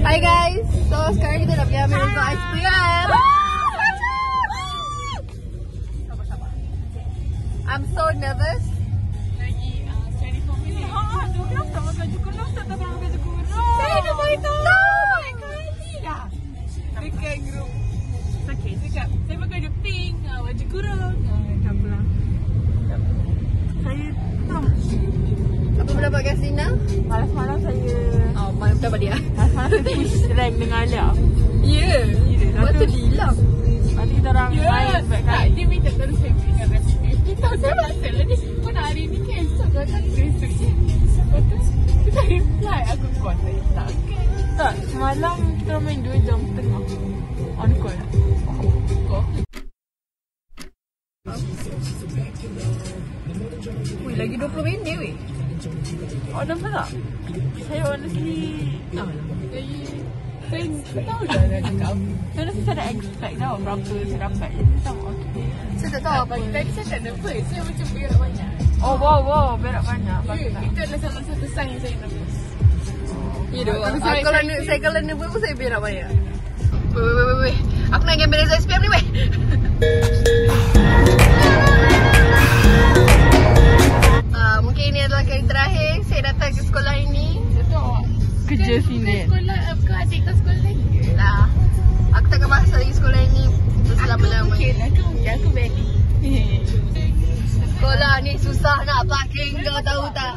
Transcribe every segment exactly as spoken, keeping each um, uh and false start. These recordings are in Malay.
Hi guys, so sekarang kita nak pergi ambil untuk ice cream. I'm so nervous. Lagi uh, twenty-four minit. Ha, aduh, kenapa tak makan cukup? Kenapa tak makan cukup? Saya dah beritahu. Baik kali dah. Dekat grup. Okay, cakap. Saya pakai baju pink, uh, baju kurung. Uh, tak apalah. Saya tahu. Apa pendapat Kasina? Malam-malam saya... Oh, malam pendapat dia. Malam-malam saya push rank dengan Alia. Ya. Lepas tu dia hilang. Nanti kita orang main baik Tak, kali. dia minta terus saya berikan resipi. Kita saya rasa lah ni. Pun hari ni kan esok kan kan besok je. Lepas tu, kita reply aku call saya. Tak, okay. Tak, semalam kita orang main dua jam setengah. On call. Kau. Wih, lagi dua puluh minit weh. Oh, dah tak? Saya honestly... Jadi, saya tahu dah nak cakap. Saya rasa saya dah expect tau berapa saya dapat. Jadi saya tahu, okay. Saya tak tahu apa. Pagi tadi saya tak nervous. Saya macam berat banyak. Oh, wow, wow. Berat banyak. Ya, Bagus tak? itu adalah salah satu sign saya nervous. Ya doh. Tapi Aku saya- kalau saya- saya kalau nervous pun saya berak banyak. Weh weh weh weh. Aku nak ambil ice cream ni weh. Ah, mungkin ini adalah kali terakhir saya datang ke sekolah ini. Kerja sini. Sekolah, bukan adik kau sekolah lagi ke? Lah, aku takkan masuk lagi sekolah ini untuk Aku selama-lamanya. mungkin, aku mungkin, aku ready. Sekolah ni susah nak parking, kau tahu tak?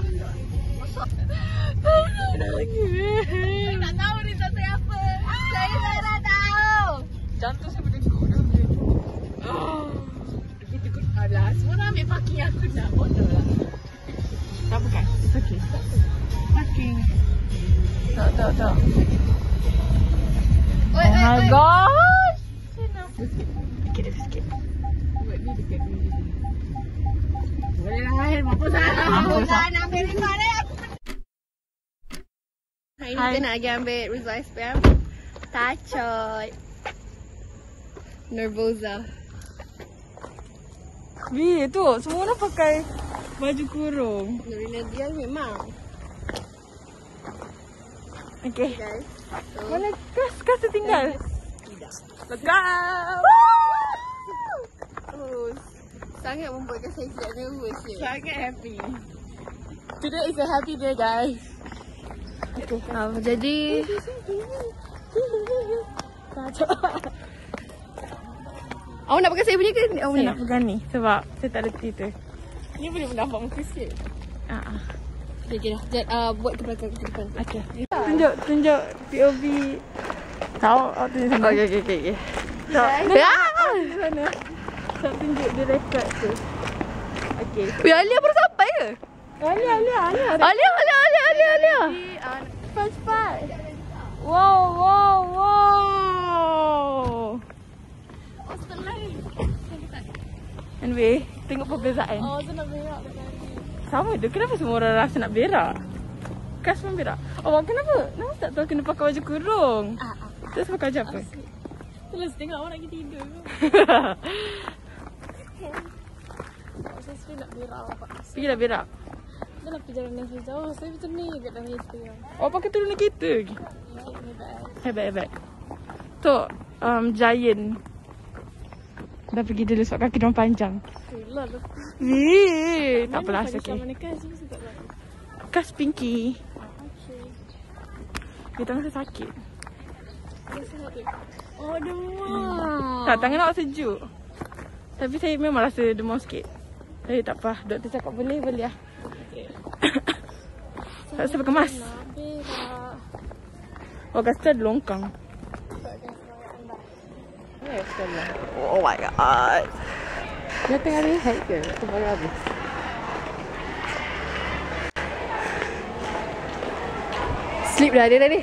Saya tak tahu ni tak saya apa. Saya tak tahu. Jantung saya berdegup dah. Degut-degut. Alah, semua orang ambil parking aku nak. Bodoh lah. Tak apa kan? Okay. Parking. Tak, tak, tak. Oi, Oh oi, my oi. god. Sikit dah sikit. Buat ni dekat dulu. Boleh lah, mampu salah. Aku dah nak ambil rekod ni. Hari ni Hai. kita nak pergi ambil result S P M. Tacot. Nervosa. Bi, tu semua orang pakai baju kurung. Nurina dia memang. Okay. Guys. So, Mana kas? Kas tertinggal. tidak. Lekas. Oh, sangat membuatkan saya tidak nervous je. Sangat happy. Today is a happy day, guys. Okay. Um, jadi awak nak pakai saya punya ke? Awak Saya punya? nak pegang ni sebab saya tak reti tu. Ni boleh menampak muka saya. Ah, ah. Okay, okay dah. Jad, uh, buat ke belakang ke depan. Okay. Tunjuk, tunjuk P O V. Tahu, oh, tunjuk sana. Okay, okay, okay. okay. Tak, Ah! di sana. Tak tunjuk dia record tu. Okay. Weh, Alia baru sampai ke? Alia, Alia, Alia. Alia, Alia, Alia, Alia, Alia. First part. Wow, wow, wow. Oh, setelah ni. Anyway, tengok perbezaan. Oh, saya nak berak kat tadi. Sama tu, kenapa semua orang rasa nak berak? Kas pun berak. Oh, kenapa? Kenapa tak tahu kena pakai baju kurung? Ah, ah. Terus pakai baju apa? Terus tengok orang lagi tidur. Saya sebenarnya nak berak lah, Pak. Pergilah berak. Dah lah perjalanan saya jauh. Saya macam ni kat dalam Instagram. Oh, pakai turun kita lagi. Baik, ni baik. Hebat, hebat. Tu, um, Giant. Dah pergi dulu sebab kaki diorang panjang. Itulah lah. Wih, tak apalah, Mana okay. Mana kan? Saya tak tahu. Kas Pinky. Okay. Dia tangan saya sakit. Dia sihat tu. Oh, demam. Tak, tangan awak sejuk. Tapi saya memang rasa demam sikit. Tapi tak apa, doktor cakap boleh, boleh lah. Okay. Tak usah pakai mask. Nak berak. Oh, kat situ ada longkang. Oh my god. Dia tengah rehat ke? Atau baru habis? Sleep dah dia tadi.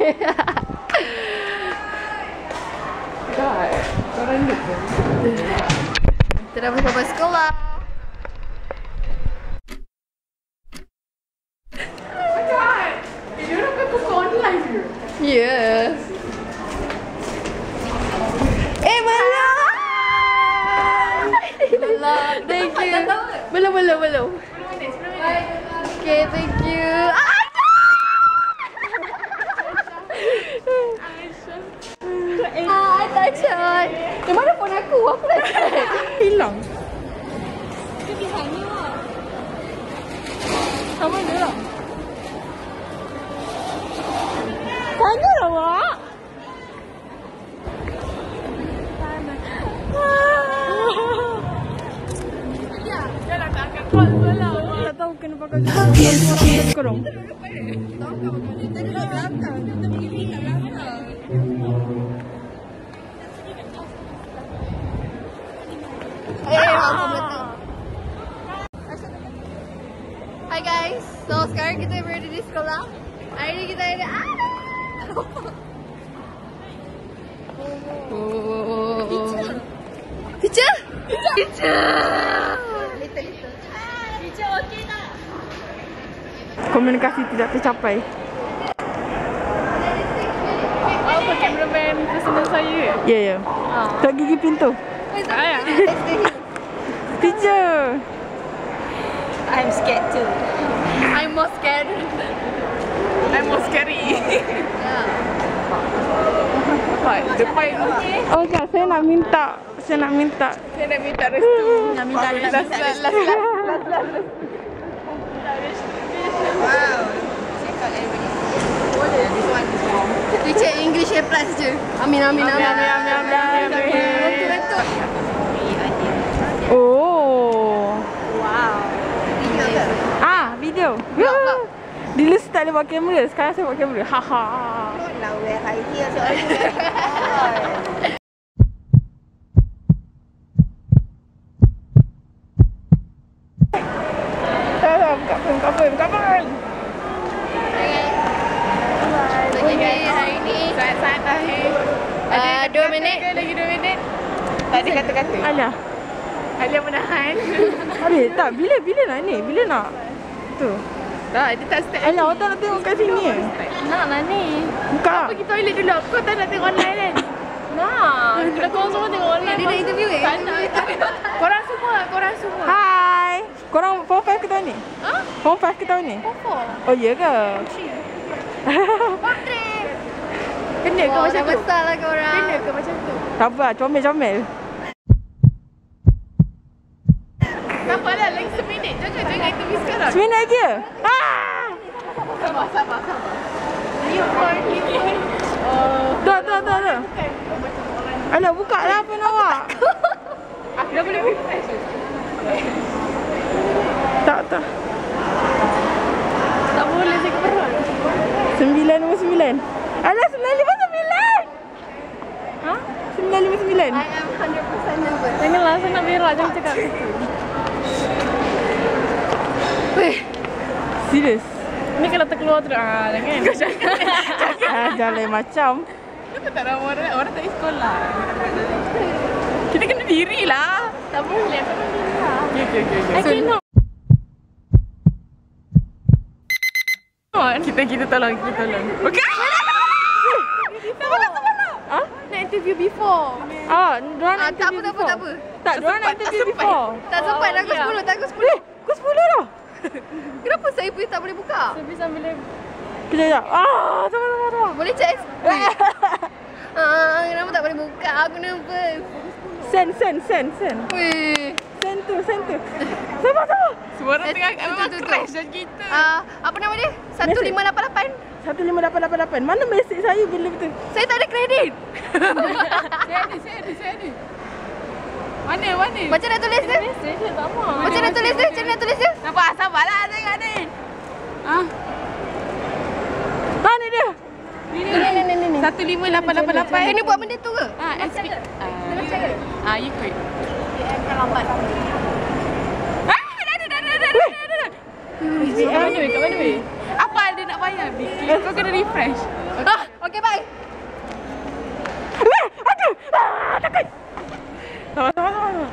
God, korang ni ke? Kita dah sampai sekolah. Yes. Eh, belum. Belum. Thank you. Belum, belum, belum. Okay, thank you. Ah, aku dah set. Hilang. Ketihannya lah. Sama dia lah. Tanya lah, Wak. Jangan tak akan call bola. Tak tahu kena pakai korong. Hi guys, so sekarang kita berada di sekolah. Hari ni kita ada ada. Oh. Teacher. Teacher. Teacher. Little little. Teacher okey tak? Komunikasi tidak tercapai. Apa cameraman personal saya? Ya, ya. Tak gigi pintu. Ayah. Teacher. I'm scared too. I'm more scared. I'm more scary. Yeah. Apa? Depan. Oh, Kak, saya nak minta. Saya nak minta. Saya nak minta restu. Nak minta Last, last, last, last, last, last, last. Wow. Check out everybody. Boleh. This one, this one. Teacher English A plus je. Amin, amin, amin. Amin, amin, amin, amin. Betul. Oh. Wow. Video ke? Ah, video. Vlog, vlog. Dulu saya tak boleh bawa kamera. Sekarang saya bawa kamera. Haha. Now wear high heels or anything. Buka phone, buka phone, buka phone. Okay guys, hari ni Saat-saat akhir. uh, dua minit. Lagi dua minit. Tak ada kata-kata. Alah. Alia menahan. Habis tak? Bila bila nak ni? Bila nak? Tu. Tak, dia tak start. Alah, awak tak nak tengok kat sini eh? Nak lah ni. Buka. Pergi toilet dulu. Kau tak nak tengok online kan? Nak. Kita korang semua tengok online. Dia dah interview eh? Tak nak. tak nak. Korang semua. Korang semua. Hai. Korang form five ke tahun ni? Ha? Form five ke tahun ni? Apa? Oh, ya ke? Kena ke Oh, macam dah tu? besar lah korang. Kena ke macam tu? Tak apa, comel-comel. Tak apalah. Lagi seminit. Jangan jangan interview sekarang. Seminit lagi ya? Ah! Sabar, sabar, sabar. You for me. Tak, tak, tak, tak. Alah, buka lah phone awak. Aku dah boleh refresh. Tak, tak. Tak boleh saya keperluan. Sembilan lima sembilan. Alah, sembilan lima sembilan. Ha? Sembilan lima sembilan. I am one hundred percent nervous. Janganlah, saya nak berak. Jangan cakap gitu. Weh, Serius? Ni kalau terkeluar tu, ah, jangan. Ah, jalan macam. Kenapa tak ramai orang? Orang tak pergi sekolah. Kita kena diri lah. Tak boleh, tak boleh lah. Okay, okay, okay. I cannot. Kita, kita tolong, kita tolong. Okay. Sabarlah, sabarlah. Ha? Nak interview before. Ah, diorang nak Ah, tak apa, interview tak apa, before. tak apa. Tak, diorang nak sempat, tak interview sempat. before. tak sempat dah pukul ya. sepuluh, tak pukul sepuluh. Eh, pukul sepuluh dah. Kenapa saya pun tak boleh buka? Tapi sambil Kejap, kejap. Ah, sabar, sabar, sabar. Boleh check? Ah, kenapa tak boleh buka? Aku nervous. Send, send, send, send. Weh. Send tu, send tu. Sabar, sabar. Suara Eh, tengah tu, memang tu, tu, tu. crash dan kita. Ah, apa nama dia? satu lima lapan lapan. satu lima lapan lapan lapan. Mana mesej saya bila betul? Saya tak ada kredit. Saya ada, saya ada, saya ada. Mana, mana? Macam nak tulis dia? Mesej je tak mau. Macam nak tulis dia? Macam nak tulis dia? Sabar, sabarlah tengok ni. Ah, Mana dia? ni ni ni ni. satu lima lapan lapan lapan. Kena buat benda tu ke? Ah, S P. Ah, ah, ikut. Terlambat. Ah, dah ada, dah ada, dah ada, dah ada, dah ada. Kat mana weh? Kat mana weh? Apa ada nak bayar? Vicky? Kau kena refresh. Ah, okay, bye. Eh, aduh. Ah, takut. Sabar, sabar, sabar.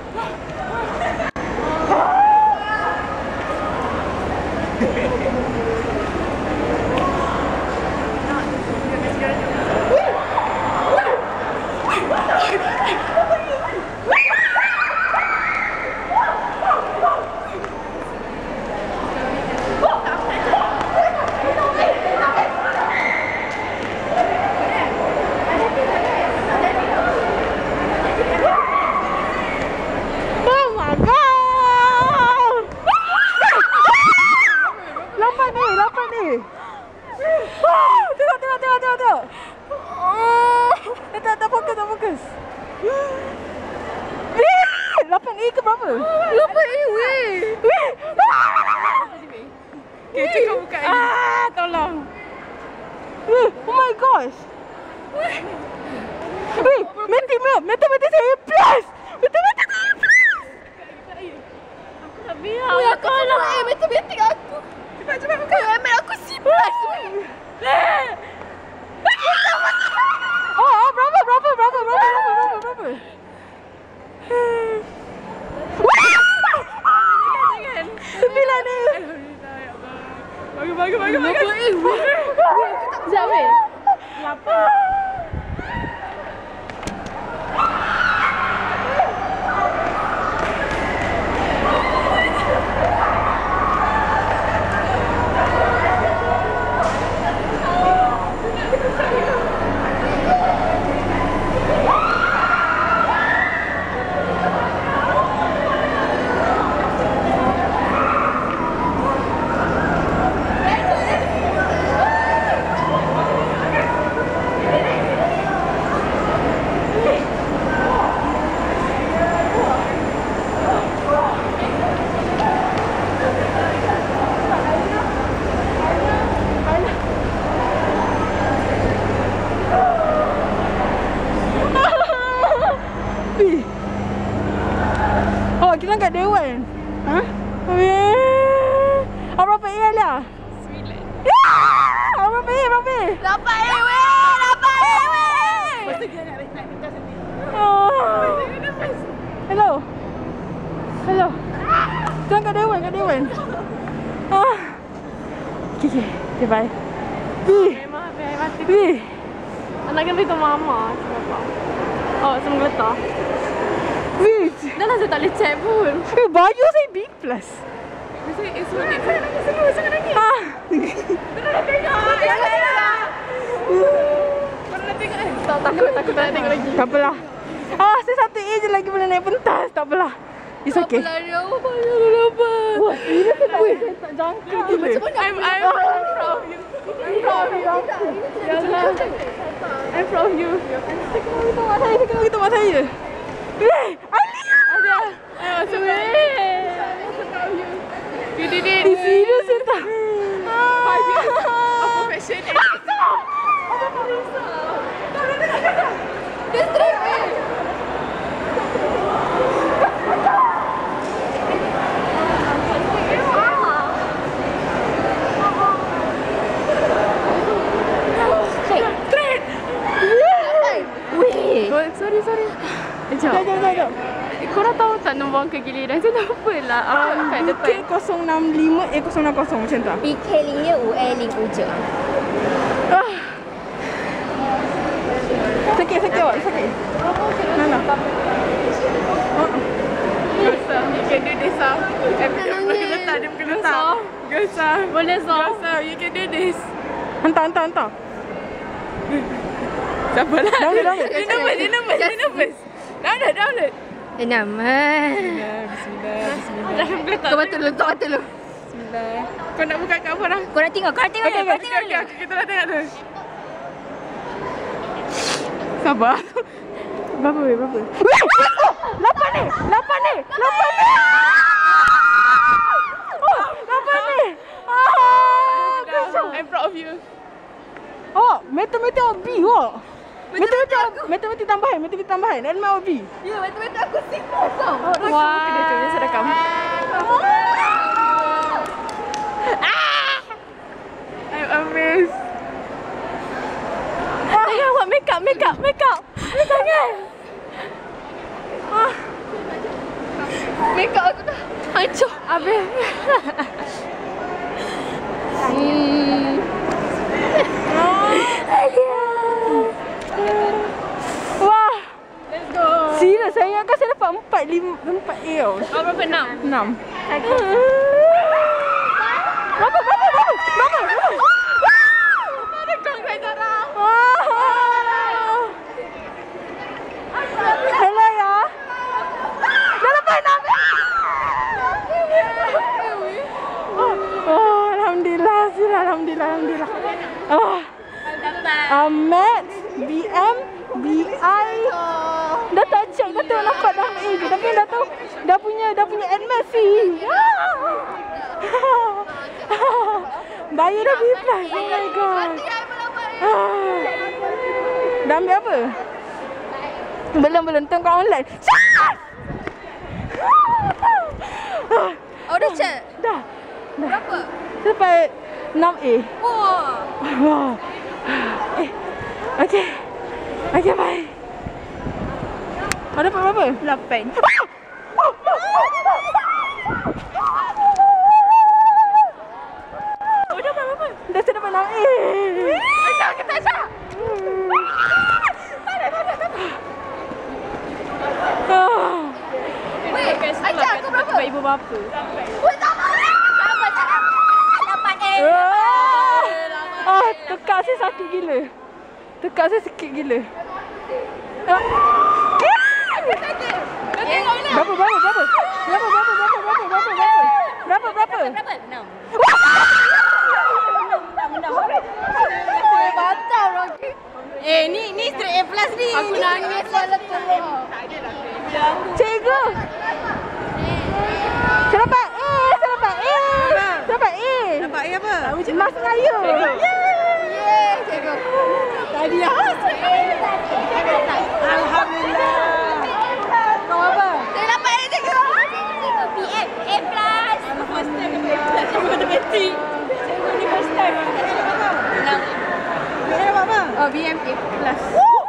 Wow, tengok, tengok, tengok, tengok, tengok. Oh, eh, tak, tak fokus, tak fokus. Weh, lapan A ke berapa? Lupa eh, weh. Weh. Okay, cukup buka ni. Ah, tolong. Weh, oh my gosh. Weh, matematik, matematik saya A plus. Matematik saya A plus. Tak biar. Weh, aku semua eh, matematik aku. Cepat, cepat buka. Weh, Amir aku C plus, weh. Oh, oh, berapa, berapa, berapa, berapa, berapa, berapa, berapa? Sembilan ni. Bagi, bagi, bagi, bagi. Lupa eh, weh. Sekejap, weh. Lapan. Oh, kita kat Dewan. Ha? Weh. Apa A Alia? Sembilan. Ya! Apa A? Berapa A? Lapan eh, weh. Lapan eh, weh. Lepas tu dia nak nak minta sendiri. Oh. Hello. Hello. Kita kat Dewan, kat Dewan. Ah. Okay, okay. Okay, bye. Wih. Memang habis mati. Wih. Anak kena beritahu mama. Oh, sama geletar. Wih. Dah lah saya tak boleh check pun. Eh, baju saya B plus. Mesti it's one day. Jangan nangis dulu, jangan nangis. Ah. Korang nak tengok. Jangan nangis. Korang nak tengok eh. Tak, takut, takut tak nak tengok lagi. Tak apalah. Ah, saya satu A je lagi boleh naik pentas. Tak apalah. It's okay. Tak apalah, apa yang dapat. Wah, serius ke tak? Saya tak jangka gila. Macam mana I'm, aku I'm proud of you. I'm proud of you. Jangan. I'm proud of you. Saya kena beritahu mak saya. Saya kena beritahu mak saya. Weh, Alia! Ada. I'm also proud of you. I'm also proud of you. You did it. Eh, serius ke tak? Five years of perfection. Dia straight, weh. Weh. Oh, sorry, sorry. Sekejap. Sekejap, sekejap, sekejap. Korang tahu tak nombor angka giliran? Saya lupa lah. Ah, kat B depan. K kosong enam lima A kosong enam kosong macam tu. B K 零一五 A 零五九。 Ah. Sakit, sakit awak, sakit. Mana? Gosah. You can do this, ah. Eh, nangis. Dia letak, dia bukan letak. Gosah. Gosah. Boleh, Zah. Gosah. You can do this. Hantar, hantar, hantar. Siapa lah? Download, download. Dia nervous, dia nervous, dia nervous. Download, download. Enam. Bismillah, bismillah, bismillah. Jangan letak. Kau betul, letak betul lu. Bismillah. Kau nak buka kat apa dah? Kau nak tengok, kau nak tengok Okey, dia, kau okey, tengok okey, dia. okey, kita nak tengok tu. Sabar. Berapa weh, berapa? Weh! Lapan ni! Lapan ni! Lapan ni! Oh, lapan ni! Ah, kacau. I'm proud of you. Oh, matematik awak B awak. Matematik awak- matematik tambahan, matematik tambahan. Elemen awak B. Ya, betul-betul aku simple tau. Wah. Kena tu, biasa rekam. I'm amazed. Ayah awak make up, make up, make up. Jangan. Ah. Make up aku dah hancur. Habis. Hmm. Wah. Let's go. Serius, saya ingatkan saya dapat empat, lima, empat A tau. Oh, berapa? Enam? Enam. Berapa, berapa, berapa? Berapa, berapa? Ada kong saya Zara. Ah. Hello ya. Dah dapat enam. Oh, Alhamdulillah, Alhamdulillah. Alhamdulillah, Alhamdulillah. Oh. Ahmad, B M, B I. Dah tak check, dah tahu nampak dah A je. Tapi dah tahu, dah punya, dah punya Admat fee. Bayar dah B plus. Oh my god. Dah ambil apa? Belum, belum. Tengok online. Oh, dah check? Dah. Berapa? Dapat enam A. Wah. Wah. Eh. Okay. Okay, bye. Kau dapat berapa? lapan. Oh, dapat berapa? Dah saya dapat enam A. Aisyah, kita Aisyah. Wait, Aisyah, kau berapa? Ibu bapa. Wait, tak apa. Dapat A. Ah, tekak saya sakit gila. Tekak saya sikit gila. Ah. Berapa, berapa, berapa? Berapa, berapa, berapa, berapa, berapa, berapa? Berapa, berapa? Berapa? enam. Batal lagi. Eh, ni ni straight A plus ni. Aku nangis kalau keluar. Cikgu. Saya dapat A, saya dapat A. Saya dapat A. Dapat A apa? Mas Melayu. Yeay, cikgu. Tadi lah. Alhamdulillah. Kau apa? Saya dapat A, cikgu. B M, A plus. First time dapat A plus. Cikgu matematik. Cikgu ni first time. enam. B M apa? Oh, B M A plus.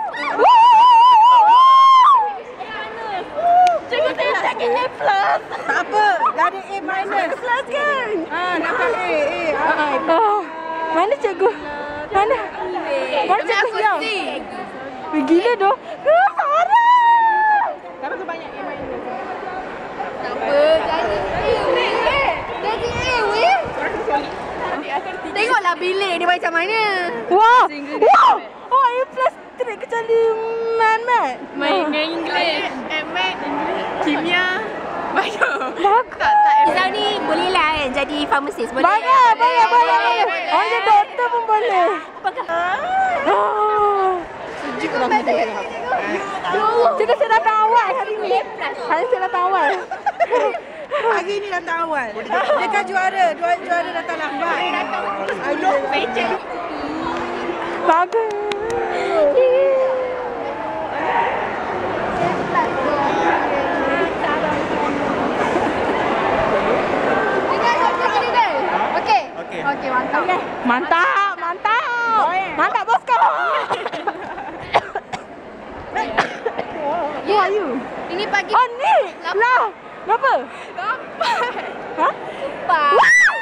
Cikgu saya dapat A plus. Tak apa. Dah ada A minus. Plus kan? Ah, dapat A. A. Oh, mana cikgu? Mana? Mana Tapi cikgu aku yang? C. Weh, gila doh. Ah, Sarah. Kenapa sebanyak A minus? Tak apa, jadi A, weh. Jadi A, weh. Tengoklah bilik ni macam mana. Wah. Wow. Oh, A plus trik kecuali man-man. Main English. Math, kimia. Banyak. Bagus. Izal ni boleh lah kan jadi pharmacist. Boleh. Boleh, boleh, boleh, boleh. Oh, jadi doktor pun boleh. Apakah? Oh. Sejuk lah kita. Cikgu saya datang awal hari ni. Hari saya datang awal. Hari ni datang awal. Dia kan juara. Dua juara datang lambat. Aduh, pecah. Bagus. Okey. Okey, mantap. Mantap, mantap. Mantap bosku. Who are you? Ini pagi. Oh, ni. Lah. Berapa? Lapan. Ha? Empat.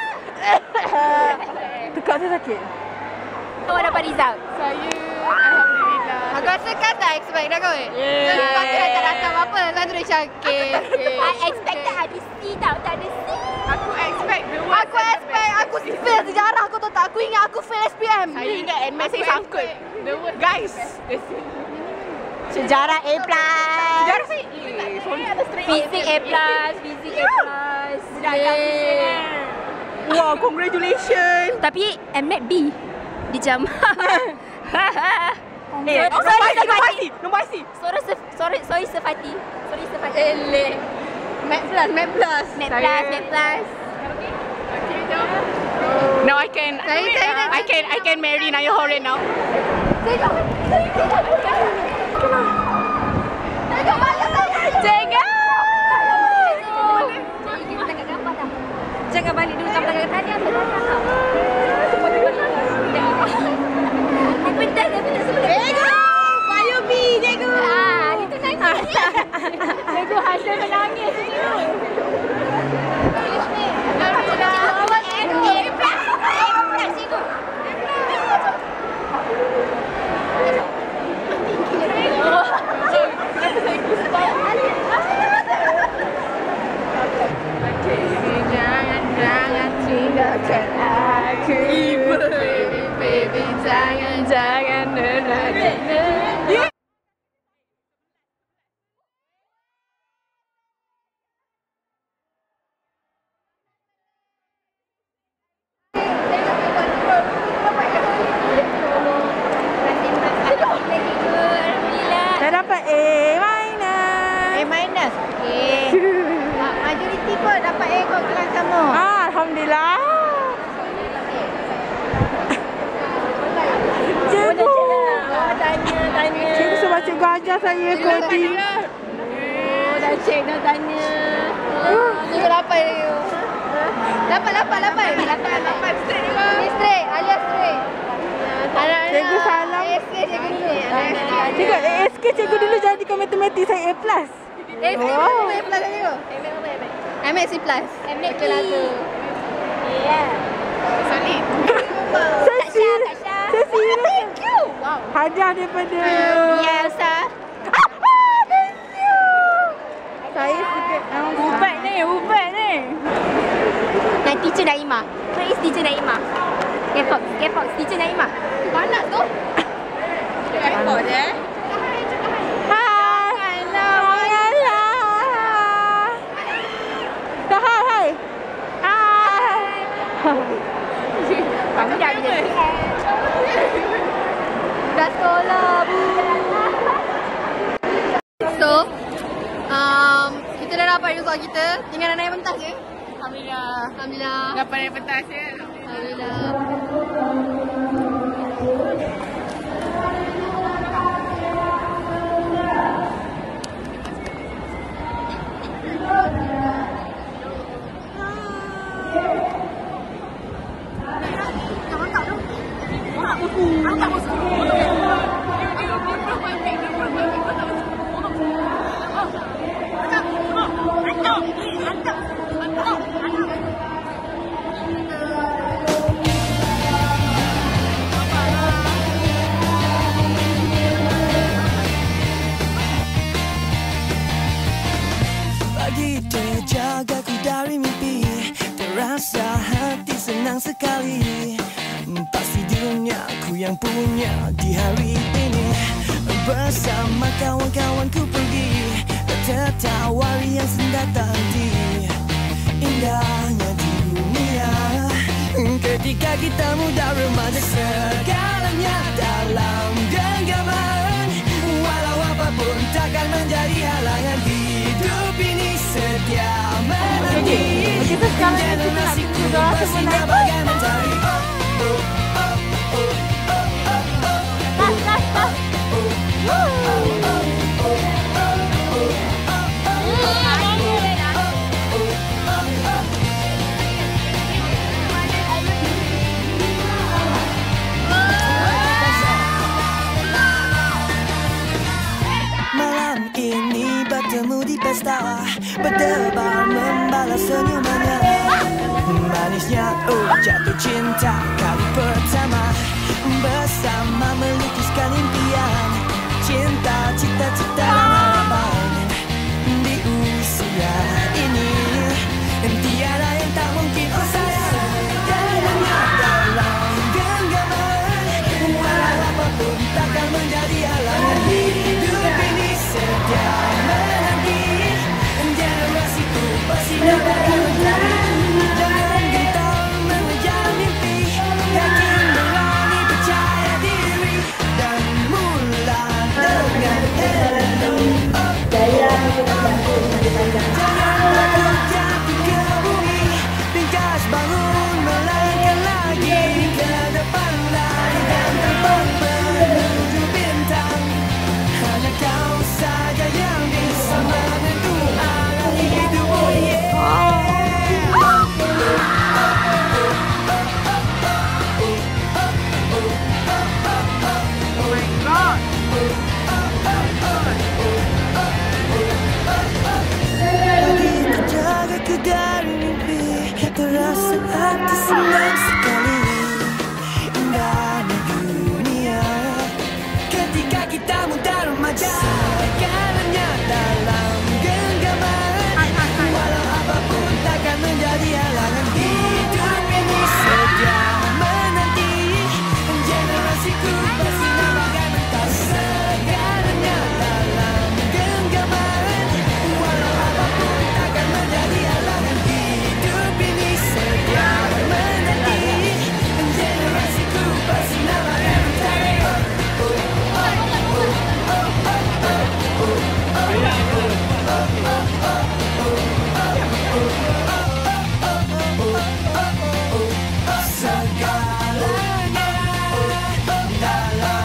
Tekak saya sakit. Awak dapat result? Saya alhamdulillah. Aku rasa kan tak expect dah kot. Yeah. So, lepas tu dah tak rasa apa-apa. Lepas tu dia cakap, okay. I expected ada C tau, tak ada C. Aku expect the worst. Aku expect aku fail sejarah, kau tahu tak? Aku ingat aku fail S P M. Saya ingat admin saya sangkut. The worst. Guys. Sejarah A plus. Sejarah saya A. Sorry ada straight. Fizik A plus. Fizik A plus. Yeay. Wow, congratulations. Tapi M Net B. Di jam. Eh, Oh, nombor sorry, I C, nombor I C, Sefati. nombor I C. Sorry, Sef- sorry, sorry Sefati. Sorry Sefati. Eleh. Mac plus, Mac plus. Net Saya- plus, Net plus. Now I can Saya- saya dah- I can I can marry Naya Horan now. Tengok. Tengok banyak saya. Jangan. Jangan balik dulu kamu tengah tanya apa tanya. Bentar, bentar sebelum. Cikgu, Bayu B, cikgu. Ah, itu nangis. Cikgu hasil menangis. Jangan, jangan tinggalkan aku. Baby, baby, jangan, jangan. ajar saya coding. Oh, dah check, dah tanya. Tengok lapan lagi. Lapan, lapan, lapan. Lapan, lapan. Straight juga. Straight, alias straight. Anak-anak. Cikgu salam. A S K cikgu dulu. Cikgu A S K cikgu dulu jadikan matematik saya A plus. A S K Wow. A plus kan cikgu? M X C plus. M X C. Yeah. Solid. Sesi. Sesi. Thank you. Wow. Hadiah daripada Ya, Elsa. Thank you. Saya sikit Ubat ni, ubat ni. Dan teacher Naimah. Where is teacher Naimah? K-Fox, K-Fox, teacher Naimah. Mana tu? Ekor je. Hai. Hello. Dah hai hai. Hai. Panjang je. Dah sekolah, Bu. So, um, kita dah dapat result kita. Tinggal nak naik pentas je. Alhamdulillah. Alhamdulillah. Dapat dari pentas ya. Alhamdulillah. Pagi terjagaku dari mimpi, terasa hati senang sekali. Pasti duniaku yang punya di hari ini. Bersama kawan-kawanku pergi, tertawari yang sendatang di indahnya di dunia. Ketika kita muda remaja, segalanya dalam genggaman. Walau apapun takkan menjadi halangan, hidup ini setia menanti. Generasiku bersinar bagai mentari. Oh, oh, oh, oh, oh, oh, oh. Tas, tas, tas. Malam ini bertemu di pesta, berdebar membalas senyumannya. Manisnya oh jatuh cinta kali pertama, bersama melukiskan impian, cinta, cita-cita dan harapan. Di usia ini tiada yang tak mungkin, oh sayang. Segalanya dalam genggaman, walau apapun takkan menjadi halangan, hidup ini setia menanti. Generasiku bersinar bagai mentari. Jangan gentar mengejar mimpi, yakin berani percaya diri, dan mulai dengan hello. Oh, jangan takut jatuh ke bumi, ringkas bangun melangkah lagi ke depan, lari dan terbang menuju bintang. Hanya kau saja yang bisa menentu arah hidup, oh yeah. Begitu jagaku dari mimpi, terasa hati senang sekali. Indahnya dunia ketika kita muda remaja, segalanya dalam genggaman. Walau apapun takkan menjadi halangan, hidup ini setia menanti. Generasiku bersinar bagai mentari. Segalanya dalam genggaman, walau apapun takkan menjadi halangan, hidup ini setia menanti. Generasiku bersinar bagai mentari. Oh, oh, oh, oh, oh, oh, oh, segalanya dalam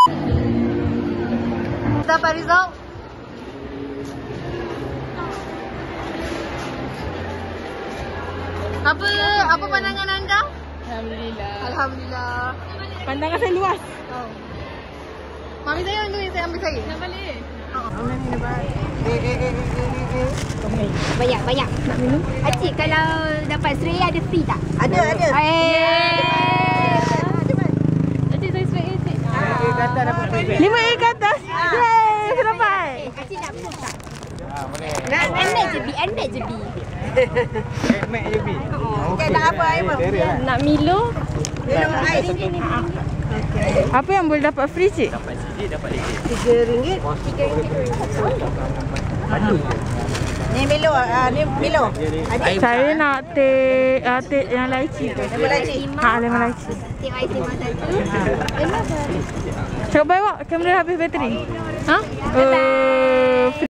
Dapat result? Apa apa pandangan anda? Alhamdulillah. Alhamdulillah. Pandangan saya luas. Oh. Mami saya ambil saya ambil saya. Nak balik? Banyak banyak. Nak minum? Acik kalau dapat stray ada free tak? Ada, ada. Eh. Acik saya straight A, cik. Lima A ke atas. Yeay, saya dapat. Acik nak proof tak? Nak anda je bi, anda je bi. Okay, nak apa Aiman? Nak Milo? Minum air ni. Apa yang boleh dapat free, cik? Tiga ringgit. Ni Milo, ah ni Milo. Adik. Saya nak teh uh, teh yang lychee tu. Lemon lychee. Ha, lemon lychee. Tengok air lima satu. Cakap bye, Wak. Kamera habis bateri. Ha? Uh,